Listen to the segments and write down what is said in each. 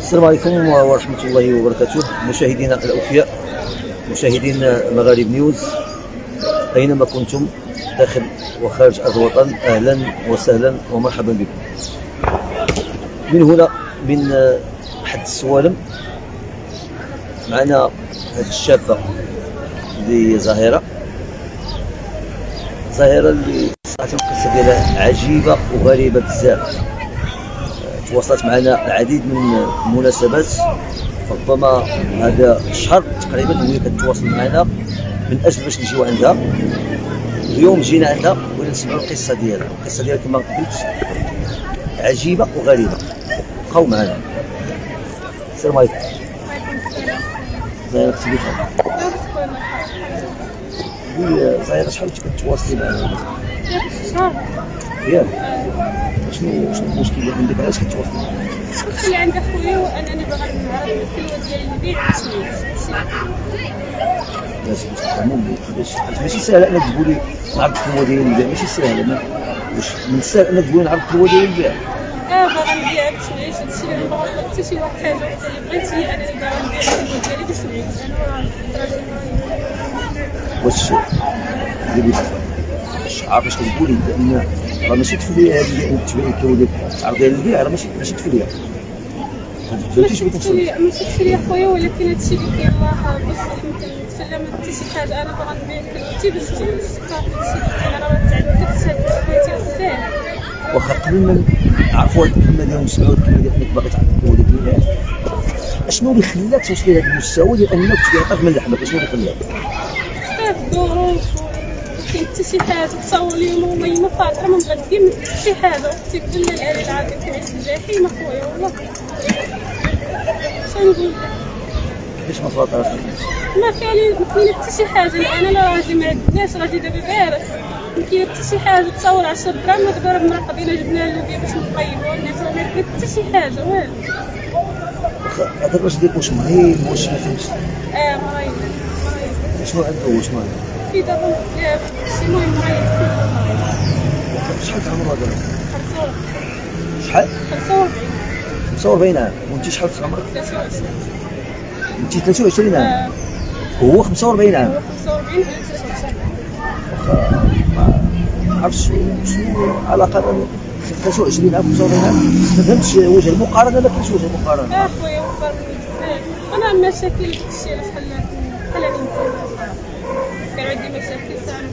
السلام عليكم ورحمة الله وبركاته. مشاهدينا الأوفياء، مشاهدين مغارب نيوز أينما كنتم داخل وخارج أرض الوطن، أهلا وسهلا ومرحبا بكم. من هنا من حد السوالم معنا هذه الشابة اللي ظاهرة اللي صراحة القصة ديالها عجيبة وغريبة بزاف. تواصلت معنا العديد من المناسبات، ربما هذا الشهر تقريبا وهي كتواصل معنا من اجل باش نجيو عندها. اليوم جينا عندها بغينا نسمعوا القصه ديالها. القصه ديالها كما قلت عجيبه وغريبه. بقاو معنا. السلام عليكم. زايره اختي بخير؟ زايره شحال كتواصلي معنا؟ شهر ياك. شنو المشكل اللي عندك؟ علاش كتواصلي معنا؟ المشكل اللي عند خويا هو انني باغا نعرف الكلوه ديال البيع ماشي سهل انك تقولي نعرف الكلوه ديال البيع، ماشي سهل. واش من السهل انك تقولي نعرف الكلوه ديال البيع؟ باغا نبيع باش نعيش. هادشي اللي باغا نطلب حتى شي واحد حاجه اللي بغيت هي انني باغا نبيع الكلوه ديالي باش نعيش. واش عارف اش كتقولي؟ لان راه ماشي تفليه هذه انك تبيع الكلوه ديال تعرضيها للبيع، راه ماشي تفليه. ماشي تفليه خويا، ولكن هادشي اللي كاين راه بصح نتفلى ما حتى شي حاجه. انا باغا نبيع كلوتي باش نعيش. صافي هادشي اللي كاين. انا راه تعذبت هاد حياتي بزاف. واخا قبل ما نعرفوا هاد الكلمه ديال ونسمعوا الكلمه ديال انك باغي تعرف الكلوه ديال البيع، اشنو اللي خلاك توصلي لهذا المستوى ديال انك تبيع طرف من لحمك؟ اشنو اللي خلاك؟ بزاف الظروف، كاين حتى شي حاجه تصور اليوم وما يما فاطره ما مغديه من حتى شي حاجه. اقسم بالله العلي العظيم كنعيش في الجحيم اخويا والله. شنو نقول لك؟ كيفاش ما فاطرة؟ ما كاين حتى شي حاجه. انا لا راجلي ما عندناش، راجلي دابا بارح ما كاين حتى شي حاجه. تصور 10 دراهم ودابا راه مرقدين جبنا اللوبيا باش نطيبوها الناس، ما كاين حتى شي حاجه والو. واخا هذا الراجل ديالك واش مريض؟ واش ما فهمتش؟ مريض. شنو عنده؟ شنو عنده؟ في دابا شي المهم مريض. شحال عمره هذا؟ 45. شحال؟ 45. 45 عام. وانت شحال في عمرك؟ 23. انت 23 عام. هو 45 عام. هو 45 و 23. واخا ما عرفتش شنو العلاقه بين 23 عام و 45 عام. ما فهمتش وجه المقارنه. ما كاينش وجه مقارنه. خويا وفر بزاف. انا مشاكل داكشي علاش خلاني نتزوج. كان عندي مشاكل صعيبه.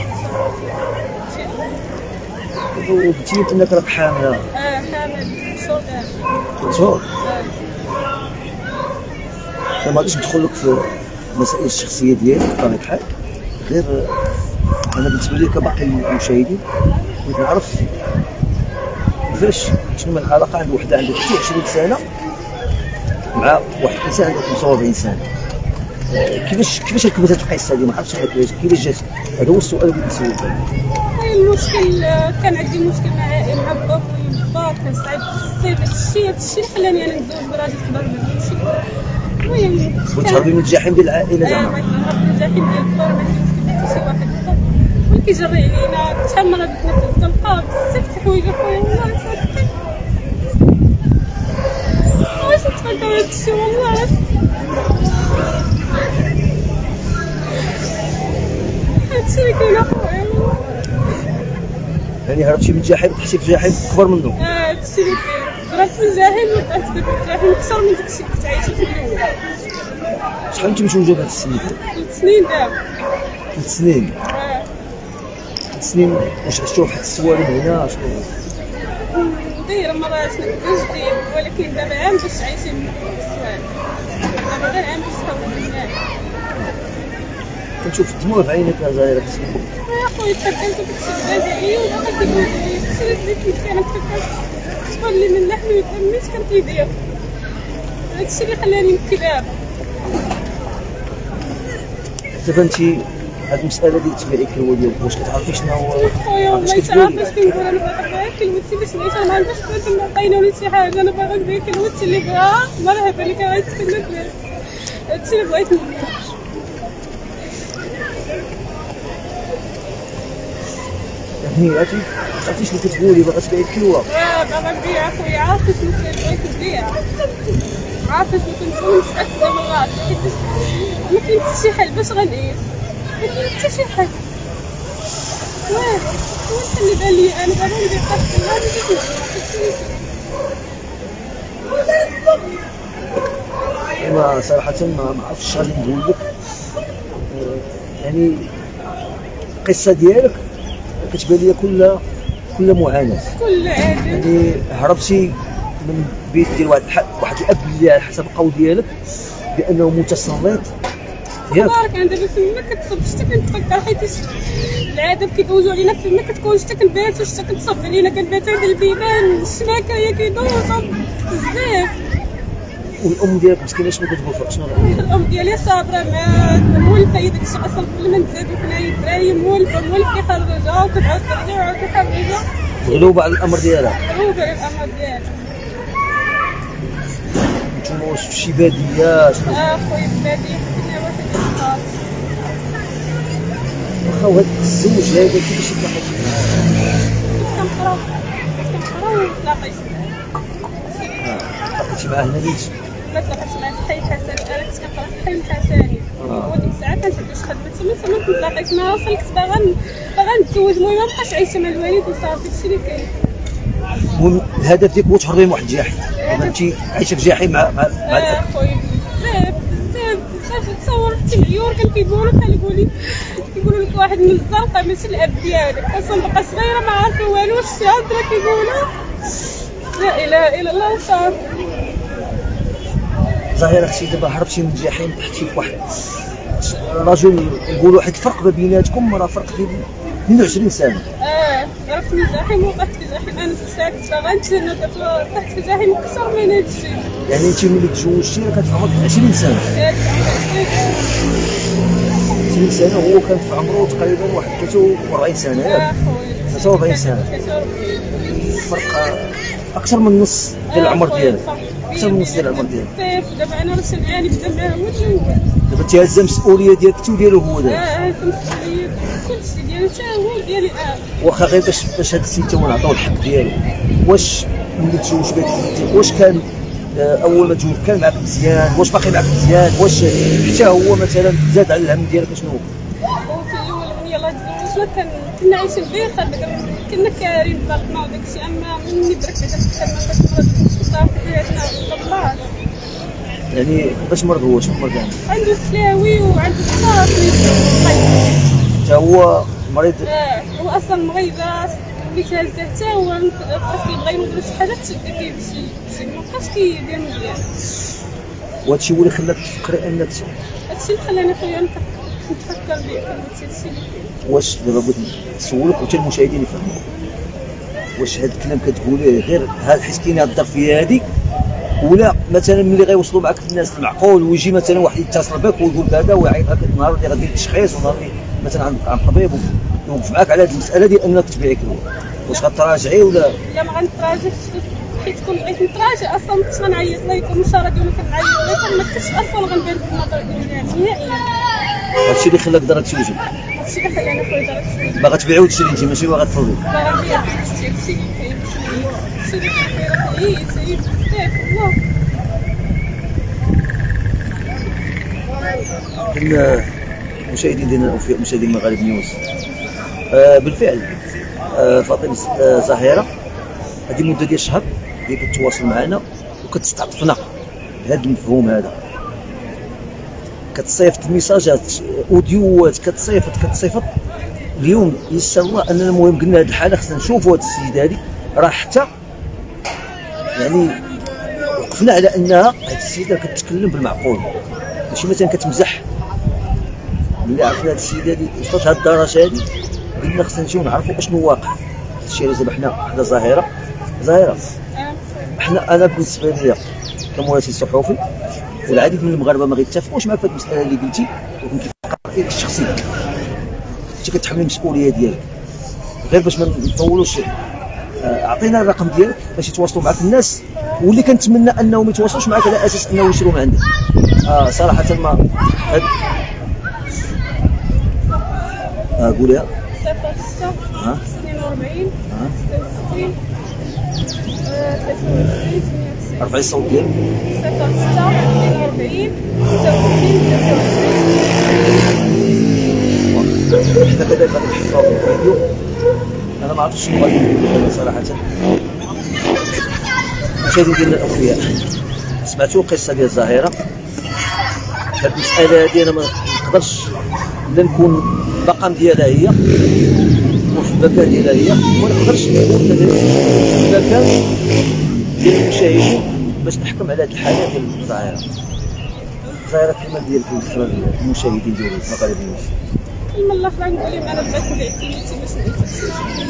وقلتي انك راك حامله. حامل 3 شهور. ما غاديش ندخل لك في المسائل الشخصيه ديالك بطبيعه الحال، غير انا بالنسبه لي كباقي المشاهدين بغيت نعرف كيفاش شنو العلاقه عند وحده عندها 23 سنه مع واحد الانسان عنده 45 سنه. كيفاش ركبت هذه القصه هذه؟ ما عرفتش كيفاش جات. هذا هو السؤال اللي كنسولك. المشكل كان عندي مشكل مع بابا وبابا. كان صعيب بزاف. هادشي اللي خلاني انا نتزوج براجل كبر مني. المهم كنت تهربي من الجحيم ديال العائله زعما؟ بغيت نهرب من الجحيم ديال الدار. ماشي مشكل حتى شي واحد ولكن كيجري علينا. شحال من مره بتنا في الزنقه بزاف د الحوايج اخويا والله صافي. واش نتفكر هادشي والله. هادشي اللي كاين اخويا. يعني هربتي من الجحيم حسيت في الجحيم اكبر منه؟ هادشي اللي كاين. ضربت في الجحيم وطلعت في الجحيم اكثر من داكشي اللي كنت عايشه في الاول. شحال انت متزوجه بهاد السن؟ 3 سنين دابا. 3 سنين. 3 سنين. واش عشتوا واحد السوالف هنا؟ شنو دايره ما بغاش نكذب جديد، ولكن دابا عام باش عايشين من السوالف. دابا غير عام باش تحول للناس. كنشوف الدموع في عينيك يا زهيره. يا خويا تفكرت كنت شاد عليا وباغا كنقول لي شريت لي كيف انا تفكرت شغل لي من لحمي ودمي اش كان كيدير. هادشي اللي خلاني نبكي دابا. دابا انت هاد المساله ديال تبيعي الكلوه ديالك واش كتعرفي شنو هو؟ خويا والله تعرف اش كنقول. انا باغا نبيع كلوتي باش نعيش. انا ما عنديش فلوس ما عطينوني شي حاجه. انا باغا نبيع كلوتي اللي بغاها مرحبا لك. غنتكلم فيها. هادشي اللي بغيت نقول. يعني عرفتي شنو كتقولي؟ باغا تبيعي الكلوه؟ باغا نبيع اخويا. عرفت شنو كنبغي كنبيع عارفه شنو كنكون متاكده من راسي حيت ما كاين حتى شي حل باش غنعيش ما كاين حتى شي حل واه هو اللي بان لي انا دابا ندير قصد الله ما صراحه ما عرفتش غادي نقول لك. يعني القصه ديالك كتبان لي كل معاناه، كل عادي. يعني هربتي من بيت ديال واحد الاب اللي على حسب القول ديالك بانه متسلط ياك. بارك عندها فما كتصب شتا كنتفكر حيت العاده كيدوزوا علينا فما كتكون شتا كنباتوا شتا كتصب علينا كنباتوا عند البيبان الشناكه هي كيدوزوا بزاف. والام ديالك مسكينه شنو كتقول شنو الام ديالي صابره مع مولفه هي داكشي اصلا قبل ما نتزادوا كنا هي الدراري مولف كيخرجها وكتعاود ترجع وعاود كيخرجها مغلوبه على الامر ديالها. مغلوبه على الامر ديالها. نتوما واش في شي باديه شنو؟ خويا بلادي كنا واحد الصحاب. واخا وهاد الزوج هذا كيفاش تلاقيتي معاه؟ كنقراو وتلاقيت تلاقيتي معاه هنا نيت؟ ما تلاقيتش معاه في حي الحسن. انا كنت كنقرا في حي الحسني وديك الساعه كانت عندي شي خدمه تما تلاقيت معاه وصلت باغا نتزوج. المهم ما بقاش عايشه مع الوالد وصافي داكشي اللي كاين. المهم الهدف ديالك هو تهربي من واحد الجحيم، دابا انت عايشه في جحيم مع الاب. خويا بزاف تصور حتى العيور كانوا كيقولوا كيقولوا لك واحد من الزنقه ماشي الاب ديالك اصلا بقى صغيره ما عارفه والو الشهاده كيقولوا لا اله الا الله صافي. ظاهره اختي دابا هربتي من الجحيم طحتي في واحد رجل، نقولوا واحد الفرق ما بيناتكم راه فرق ديال 22 سنه. عرفت من الجحيم وقعت في الجحيم. انا في الساعه كنت باغا نتسنى طحت في الجحيم اكثر من هادشي. يعني انت ملي تزوجتي كانت في عمرك 20 سنه. 20 سنه وهو كان في عمره تقريبا واحد 43 سنه ياك؟ 43 سنه. فرق اكثر من النص ديال العمر ديالك. اكثر من النص ديال العمر ديالك. دابا انا راه نعاني بزاف معاه هو الجوال. دابا انت هازه المسؤوليه ديالك انت وديالو هو دابا. هازه المسؤوليه كلشي ديالو حتى هو ديالي. واخا غير باش هاد السيد هو نعطيو الحق ديالو. واش ملي تزوج بك واش كان اول ما تزوج كان معاك مزيان؟ واش باقي معاك مزيان؟ واش حتى هو مثلا زاد على الهم ديالك شنو هو؟ وفي الاول ملي يلاه تزوجنا كنا عايشين بخير كنا كارين بالنا وداكشي. اما مني برك دابا كنت صافي حياتنا الله. يعني باش مرض هو شنو مرض عنده تلاوي وعنده الصافي حتى هو مريض. هو اصلا مريض ملي تهزه حتى هو بقى كيبغي يدير شي حاجه تشد فيه بشي ما بقاش كيدير مزيان. وهادشي هو اللي خلاك تفكري انك هادشي اللي خلاني خويا نتفكر بيه هادشي اللي كاين. واش دابا بغيت نسولك وحتى المشاهدين يفهموا واش هاد الكلام كتقوليه غير حيت كاين هاد الظرفيه هادي، ولا مثلا ملي غيوصلوا معك الناس المعقول ويجي مثلا واحد يتصل بك ويقول هذا ويعيط لك النهار اللي غادي التشخيص ونهار اللي مثلا عند طبيب ويوقف معك على هذه المساله ديال انك تبيعي كلوه، واش غتراجعي ولا؟ لا ما غنتراجعش حيت كون بغيت نتراجع اصلا ما كنتش غنعيط لا يكون مشارد ولا كنعيط لا يكون ما كنتش اصلا غنبان في النظر ديالي نهائيا. هادشي اللي خلاك دارك توجد. هادشي اللي خلاني خويا دارك توجد. باغا تبيعي وتشري انت ماشي باغا تطلبي. باغا نبيع هادشي اللي كاين هادشي اللي كاين سيد بزاف والله. المشاهدين ديالنا الاوفياء مشاهدين المغارب نيوز، بالفعل فاطمه زهيره هذه المده ديال شهر اللي كتواصل معنا وكتستعطفنا بهذا المفهوم هذا، كتصيفط الميساجات اوديوات كتصيفط. اليوم يسر الله اننا المهم قلنا هذه الحاله خصنا نشوفوا هذه السيده هذه راه حتى يعني وقفنا على انها هذه السيده كتكلم بالمعقول ماشي مثلا كتمزح. ملي عرفنا هذه السيده هذه وصلت لهذه الدرجه هذه قلنا خصنا نمشيو نعرفوا اشنو واقع. هذا الشيء اللي دابا حنا حدا ظاهره انا بالنسبه لي كمراسل صحفي والعديد من المغاربه ما غيتفقوش معك في هذه المساله اللي قلتي، ولكن كيبقى رايك الشخصي انت كتحمل المسؤوليه ديالك. غير باش ما نطولوش اعطينا الرقم ديالك باش يتواصلوا معك الناس، واللي كنتمنى انهم يتواصلوش معك على اساس انه يشروا من عندك. صراحه ما قوليها. 06 42 66 رفعي الصوت ديالك. 06 حنا كذلك غادي نحطوها في الفيديو. انا ما عرفتش شنو غادي ندير صراحه. مشاهدين ديالنا الاوفياء، سمعتوا القصه ديال الظاهره. هاد المساله هادي انا ما نقدرش لا نكون المقام ديالها هي وفي المكان ديالها هي، وما نقدرش نكون في المكان ديال المشاهدين باش نحكم على هاد الحاله ديال الظاهره. الظاهره كما ديال المشاهدين ديال المغاربيين. كلمة الله خلاني نقول لهم انا بغيت الاعتمادي باش نعيش.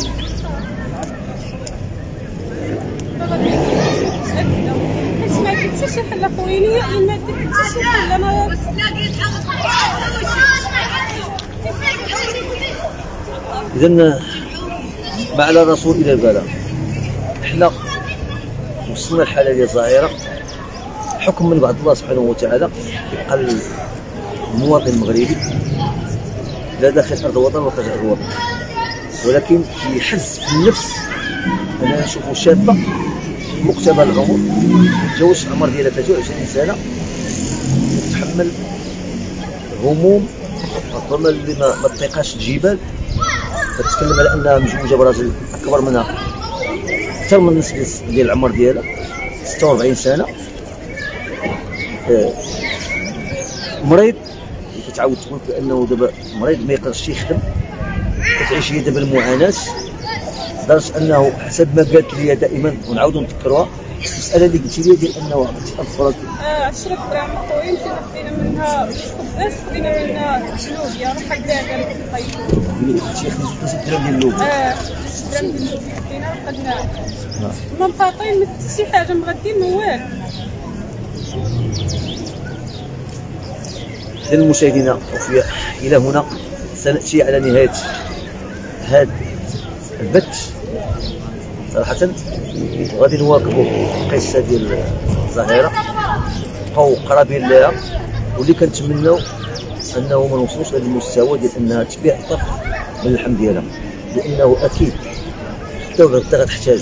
حيت ما عندي حتى شي حل خويني، ما عندي حتى شي حل. انا اذا ما على الرسول الى البلاغ. حنا وصلنا الحاله ديال الظاهره حكم من بعد الله سبحانه وتعالى. يبقى المواطن المغربي لا داخل ارض الوطن ولا خارج ارض الوطن، ولكن كيحس في النفس اننا نشوفوا شابه مقتبل العمر تجاوز العمر ديالها 23 سنه تتحمل هموم ربما اللي ما تطيقهاش الجبال. كتتكلم على انها مزوجه براجل اكبر منها اكثر من النصف ديال العمر ديالها 46 سنه. مريض كتعاود تقول بانه دابا مريض ما يقدرش يخدم، كتعيش هي دابا المعاناه لدرجه انه حسب ما قالت لي دائما ونعاودوا نذكروها المساله اللي قلتي لي ديال انه عطيتي 1000 فرنك 10 دراهم خويا مشينا خدينا منها خباز، خدينا منها لوبيا راه كاع اللي قلتي خديتي 6 دراهم ديال اللوبيا. 6 دراهم ديال اللوبيا خدينا وخدناها. ما مقاطعين ما حتى شي حاجه مغدين ما والو. للمشاهدين الاوفياء، الى هنا سناتي على نهايه هذا البث. صراحه غادي نواكبوا القصه ديال الظاهره، بقاو قرابين لها، واللي كنتمناو انه ما نوصلوش لهذا المستوى ديال انها تبيع طرف من اللحم ديالها، لانه اكيد الدوله غتحتاج.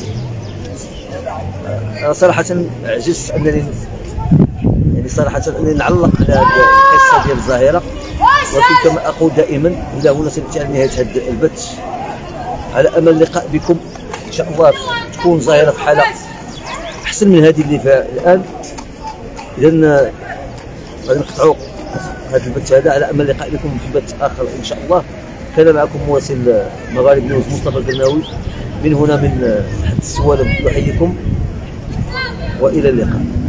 انا صراحه عجزت انني صراحه انني نعلق على القصه ديال الظاهره، ولكن كما اقول دائما الى هنا سناتي على نهايه هذا البث، على امل اللقاء بكم ان شاء الله تكون الظاهره في حاله احسن من هذه اللي فيها الان. اذا غادي نقطعوا هذا البث هذا على امل اللقاء بكم في بث اخر ان شاء الله. كان معكم مراسل مغارب نيوز مصطفى القرناوي من هنا من حد السوالم، يحييكم والى اللقاء.